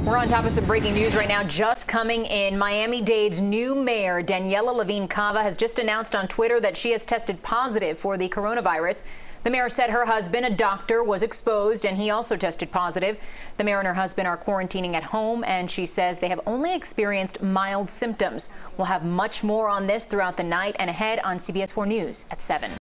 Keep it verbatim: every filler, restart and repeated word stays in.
We're on top of some breaking news right now. Just coming in, Miami-Dade's new mayor, Daniella Levine Cava, has just announced on Twitter that she has tested positive for the coronavirus. The mayor said her husband, a doctor, was exposed and he also tested positive. The mayor and her husband are quarantining at home, and she says they have only experienced mild symptoms. We'll have much more on this throughout the night and ahead on C B S four News at seven.